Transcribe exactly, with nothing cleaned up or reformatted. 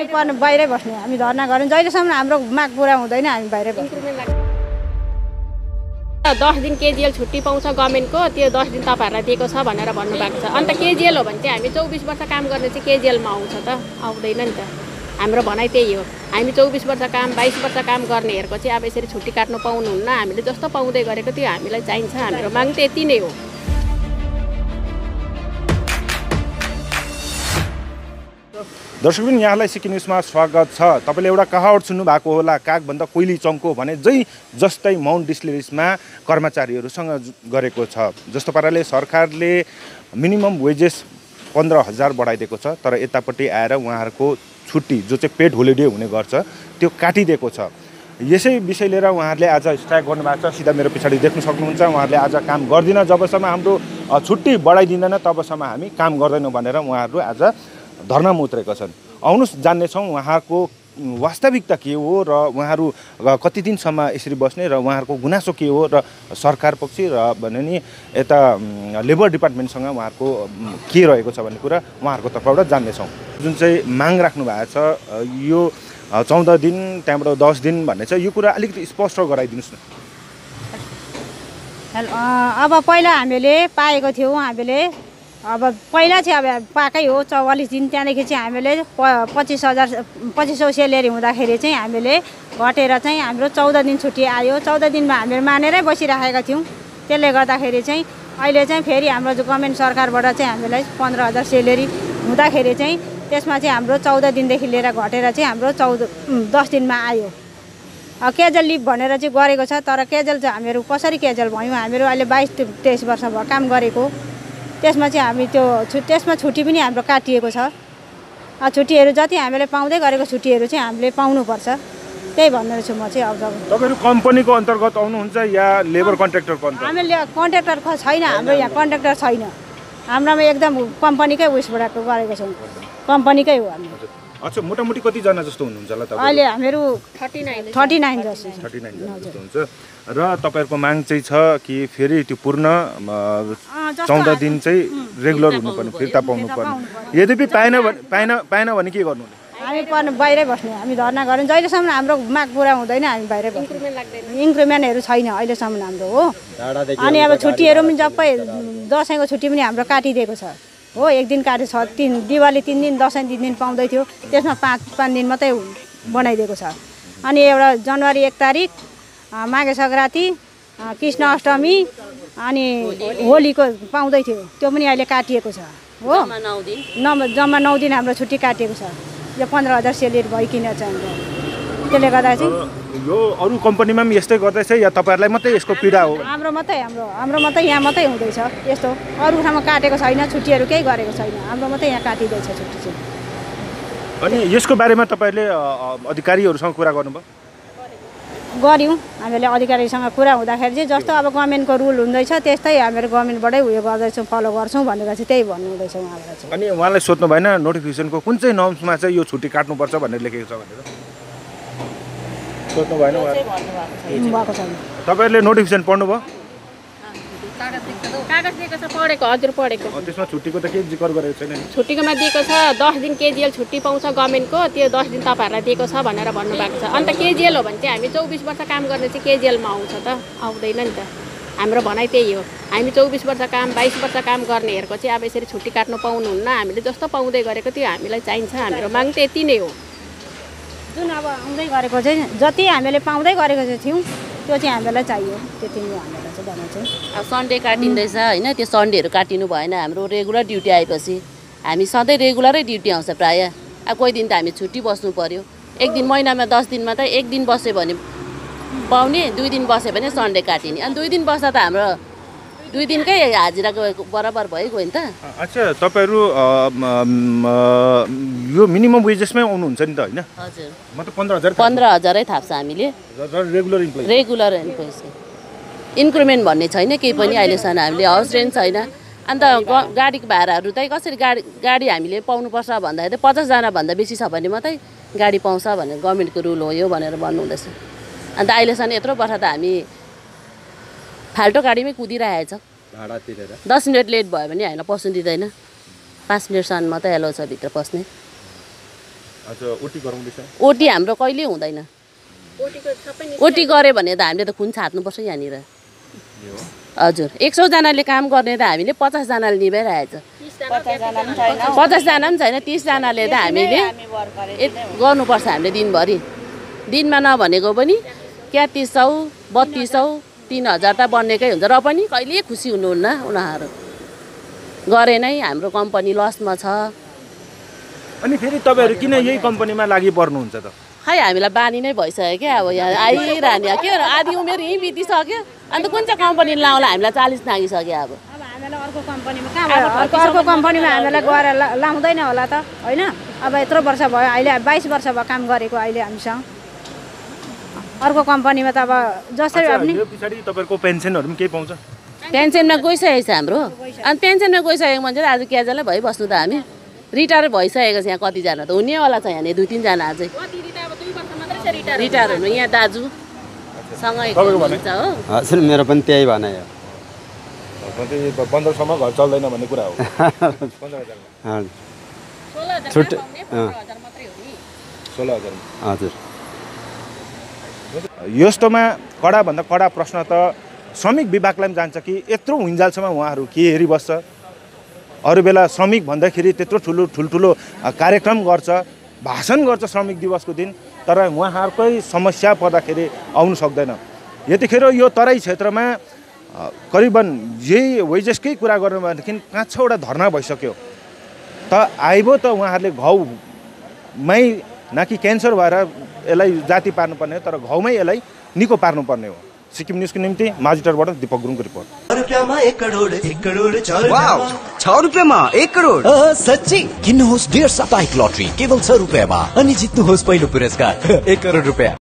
हामी पर्न बाहिरै बस्ने, हामी धर्ना गऱ्यौँ जहिलेसम्म हाम्रो माग पुरा हुँदैन हामी बाहिरै बस्ने। दस दिन केजिएल छुट्टी पाउँछ गभर्मेन्टको, त्यो दस दिन तपाईँहरूलाई दिएको छ भनेर भन्नुभएको छ। अन्त केजिएल हो भने चाहिँ हामी चौबिस वर्ष काम गर्ने चाहिँ केजिएलमा आउँछ त, आउँदैन नि त। हाम्रो भनाइ त्यही हो, हामी चौबिस वर्ष काम बाइस वर्ष काम गर्नेहरूको चाहिँ अब यसरी छुट्टी काट्नु पाउनुहुन्न। हामीले जस्तो पाउँदै गरेको त्यो हामीलाई चाहिन्छ, हाम्रो माग त यति नै हो। दर्शकबिन, यहाँलाई सिक्किम न्युजमा स्वागत छ। तपाईँले एउटा कहावत सुन्नु भएको होला, कागभन्दा कोइली चङ्को भने जै जस्तै माउन्ट डिस्टिलरीजमा कर्मचारीहरूसँग गरेको छ। जस्तो पाराले सरकारले मिनिमम वेजेस पन्ध्र हजार बढाइदिएको छ, तर यतापट्टि आएर उहाँहरूको छुट्टी जो चाहिँ पेड होलिडे हुने गर्छ त्यो काटिदिएको छ। यसै विषय लिएर उहाँहरूले आज स्ट्राइक गर्नुभएको छ। सिधा मेरो पछाडि देख्न सक्नुहुन्छ, उहाँहरूले आज काम गर्दिन जबसम्म हाम्रो छुट्टी बढाइदिँदैन तबसम्म हामी काम गर्दैनौँ भनेर उहाँहरू आज धर्नामा उत्रेका छन्। आउनुहोस् जान्नेछौँ उहाँको वास्तविकता के हो र उहाँहरू कति दिनसम्म यसरी बस्ने र उहाँहरूको गुनासो के हो र सरकार पक्ष र भने नि यता लेबर डिपार्टमेन्टसँग उहाँहरूको के रहेको छ भन्ने कुरा उहाँहरूको तर्फबाट जान्नेछौँ। जुन चाहिँ माग राख्नु भएको छ यो चौध दिन त्यहाँबाट दस दिन भन्ने छ, यो कुरा अलिकति स्पष्ट गराइदिनुहोस् न। अब पहिला हामीले पाएको थियौँ, हामीले अब पहिला चाहिँ अब पाएकै हो चौवालिस दिन, त्यहाँदेखि चाहिँ हामीले प पच्चिस हजार पच्चिस सौ सेलेरी हुँदाखेरि चाहिँ हामीले घटेर चाहिँ हाम्रो चौध दिन छुट्टी आयो। चौध दिनमा हामीले मानेरै बसिराखेका थियौँ। त्यसले गर्दाखेरि चाहिँ अहिले चाहिँ फेरि हाम्रो जो गभर्मेन्ट सरकारबाट चाहिँ हामीलाई पन्ध्र हजार सेलेरी हुँदाखेरि चाहिँ त्यसमा चाहिँ हाम्रो चौध दिनदेखि लिएर घटेर चाहिँ हाम्रो चौध दस दिनमा आयो। क्याजुअल लिभ भनेर चाहिँ गरेको छ, तर क्याजुअल चाहिँ हामीहरू कसरी क्याजुअल भयौँ? हामीहरू अहिले बाइस तेइस वर्ष भयो काम गरेको, त्यसमा चाहिँ हामी त्यो छु त्यसमा छुट्टी पनि हाम्रो काटिएको छ। छुट्टीहरू जति हामीले पाउँदै गरेको छुट्टीहरू चाहिँ हामीले पाउनुपर्छ, त्यही भनेर छु म चाहिँ। अब तपाईँहरू कम्पनीको अन्तर्गत आउनुहुन्छ या लेबर कन्ट्र्याक्टरको अन्तर्गत? हामीले कन्ट्र्याक्टरको छैन, हाम्रो यहाँ कन्ट्र्याक्टर छैन, हाम्रोमा एकदम कम्पनीकै उयसबाट गरेको छौँ, कम्पनीकै हो हामी। अच्छा, मोटामोटी कतिजना जस्तो हुनुहुन्छ होला तपाईँ? अहिले हामीहरू थर्टी नाइन थर्टी नाइन जस्तो थर्टी नाइन जस्तो हुन्छ। र तपाईँहरूको माग चाहिँ छ कि फेरि त्यो पूर्ण चौध दिन चाहिँ रेगुलर हुनुपर्ने, फिर्ता पाउनुपर्ने। यद्यपि पाएन पाएन पाएन भने के गर्नु? हामी पर्न बाहिरै बस्ने, हामी धर्ना गऱ्यौँ जहिलेसम्म हाम्रो माग पुरा हुँदैन हामी बाहिरै बस्ने। इन्क्रिमेन्टहरू छैन अहिलेसम्म हाम्रो हो। अनि अब छुट्टीहरू पनि सबै दसैँको छुट्टी पनि हाम्रो काटिदिएको छ हो। एक दिन काटे छ, तिन दिवाली तिन दिन, दसैँ तिन दिन पाउँदै थियो, त्यसमा पाँच पाँच दिन मात्रै बनाइदिएको छ। अनि एउटा जनवरी एक तारिक माघे सङ्क्रान्ति, कृष्ण अष्टमी अनि होलीको पाउँदै थियो, त्यो पनि अहिले काटिएको छ हो। न जम्मा नौ दिन हाम्रो छुट्टी काटिएको छ। यो पन्ध्र हजार सेलेरी भइकिन चाहिँ हाम्रो, त्यसले गर्दा चाहिँ यो अरू कम्पनीमा पनि यस्तै गर्दैछ या तपाईँहरूलाई मात्रै यसको पीडा हो? हाम्रो मात्रै हाम्रो हाम्रो मात्रै यहाँ मात्रै हुँदैछ यस्तो, अरू ठाउँमा काटेको छैन, छुट्टीहरू केही गरेको छैन, हाम्रो मात्रै यहाँ काटिँदैछ छुट्टी चाहिँ। अनि यसको बारेमा तपाईँहरूले अधिकारीहरूसँग कुरा गर्नुभयो? गऱ्यौँ हामीले अधिकारीसँग कुरा हुँदाखेरि चाहिँ जस्तो अब गभर्मेन्टको रुल हुँदैछ त्यस्तै हामीहरू गभर्मेन्टबाटै उयो गर्दैछौँ, फलो गर्छौँ भनेर चाहिँ त्यही भन्नु हुँदैछ उहाँलाई चाहिँ। अनि उहाँलाई सोध्नु भएन नोटिफिकेसनको कुन चाहिँ नर्म्समा चाहिँ यो छुट्टी काट्नुपर्छ भनेर लेखेको छ भनेर? सोध्नु भएन? भएको छैन। तपाईँहरूले नोटिफिकेसन पढ्नुभयो? कागज दिएको छ, पढेको, हजुर पढेको। त्यसमा छुट्टीको त केही जिकर गरेको छैन नि? छुट्टीकोमा दिएको छ दस दिन केजिएल छुट्टी पाउँछ गभर्मेन्टको, त्यो दस दिन तपाईँहरूलाई दिएको छ भनेर भन्नुभएको छ। अन्त केजिएल हो भने चाहिँ हामी चौबिस वर्ष काम गर्ने चाहिँ केजिएलमा आउँछ त, आउँदैन नि त। हाम्रो भनाइ त्यही हो, हामी चौबिस वर्ष काम बाइस वर्ष काम गर्नेहरूको चाहिँ अब यसरी छुट्टी काट्नु पाउनुहुन्न। हामीले जस्तो पाउँदै गरेको त्यो हामीलाई चाहिन्छ, हाम्रो माग त यति नै हो। जुन अब आउँदै गरेको चाहिँ जति हामीले पाउँदै गरेको चाहिँ थियौँ त्यो चाहिँ हामीलाई चाहियो, त्यति नै हामीलाई चाहिँ भनाइ चाहिँ। अब सन्डे काटिँदैछ होइन, त्यो सन्डेहरू काटिनु भएन। हाम्रो रेगुलर ड्युटी आएपछि हामी सधैँ रेगुलरै ड्युटी आउँछ प्रायः। अब कोही दिन त हामी छुट्टी बस्नु पऱ्यो, एक दिन महिनामा दस दिनमा त एक दिन बस्यो भने पाउने, दुई दिन बस्यो भने सन्डे काटिने। अनि दुई दिन बस्दा त हाम्रो दुई दिनकै हाजिराको बराबर भइगयो नि त। अच्छा, तपाईँहरू यो मिनिमम वेजेसमै आउनुहुन्छ नि त होइन? हजुर, मतलब पन्ध्र हजार पन्ध्र हजारै थाप्छ हामीले regular employee regular employees. Increment भन्ने छैन केही पनि अहिलेसम्म, हामीले हाउस रेन्ट छैन। अन्त गाडीको भाडाहरू चाहिँ कसरी गाडी गाडी हामीले पाउनुपर्छ भन्दाखेरि पचासजना भन्दा बेसी छ भने मात्रै गाडी पाउँछ भनेर गभर्मेन्टको रुल हो यो भनेर भन्नुहुँदैछ। अन्त अहिलेसम्म यत्रो वर्ष त हामी फाल्टो गाडीमै कुदिरहेको छ। भाडा तिरेर दस मिनट लेट भयो भने हामीलाई पस्नु दिँदैन, पाँच मिनटसम्म मात्रै एलो छ भित्र पस्ने। अच्छा ओटी गराउँदैछ ओटी हाम्रो कहिले हुँदैन। ओटी गऱ्यो भने त हामीले त खुन छाट्नुपर्छ यहाँनिर। हजुर एक सौजनाले काम गर्ने त हामीले पचासजनाले निभाइरहेछ। पचासजना पनि छैन तिसजनाले त हामीले गर्नुपर्छ हामीले दिनभरि। दिनमा नभनेको पनि क्या तिस सौ बत्तिस सौ तिन हजार त बन्नेकै हुन्छ र पनि कहिले खुसी हुनुहुन्न उनीहरू। गरे नै हाम्रो कम्पनी लसमा छ। अनि फेरि तपाईँहरू किन यही कम्पनीमा लागि पर्नुहुन्छ त? खै हामीलाई बानी नै भइसक्यो क्या अब यहाँ आइरहने के आधी उमेर यहीँ बितिसक्यो अन्त कुन चाहिँ कम्पनी लाउँला हामीलाई चालिस नागिसक्यो। अब अब हामीलाई अर्को कम्पनीमा कहाँ अर्को अर्को कम्पनीमा हामीलाई गएर लाउँदैन होला त होइन। अब यत्रो वर्ष भयो अहिले बाइस वर्ष भयो काम गरेको अहिले हामीसँग अर्को कम्पनीमा त अब जसरी पनि। यो पछाडि तपाईँहरूको पेन्सनहरू पनि केही पाउँछ? पेन्सनमा गइसकेको छ हाम्रो। अनि पेन्सनमा गइसकेको मान्छे आज क्याजलै भइबस्नु त हामी रिटायर भइसकेको छ यहाँ कतिजना त हुनेवाला छ यहाँनिर दुई तिनजना अझै रिटायर हुनु यहाँ दाजु सँगै हुन्छ हो। हजुर मेरो पनि त्यही भनाइ हो। पन्ध्र सौमा घर चल्दैन भन्ने कुरा हो। छुट्टै सोह्र हजार हजुर। यस्तोमा कडाभन्दा कडा प्रश्न त श्रमिक विभागलाई पनि जान्छ कि यत्रो हुन्जालसम्म उहाँहरू के हेरिबस्छ। अरू बेला श्रमिक भन्दाखेरि त्यत्रो ठुलो ठुल्ठुलो कार्यक्रम गर्छ भाषण गर्छ श्रमिक दिवसको दिन तर उहाँहरूकै समस्या पर्दाखेरि आउनु सक्दैन। यतिखेर यो तराई क्षेत्रमा करिबन यही वेजेसकै कुरा गर्नु भनेदेखि पाँच छवटा धर्ना भइसक्यो त आइबो त उहाँहरूले घाउमै न कि क्यान्सर भएर यसलाई जाति पार्नुपर्ने तर घाउमै यसलाई निको पार्नुपर्ने हो। सिक्किम न्यूज़को निम्ति माझीटारबाट दीपक गुरुङको रिपोर्ट। छ रुपियाँमा एक करोड सच्ची किन्नुहोस् डेढ साप्ताहिक लटरी केवल छ रुपियाँमा अनि जित्नुहोस् पहिलो पुरस्कार एक करोड रुपियाँ।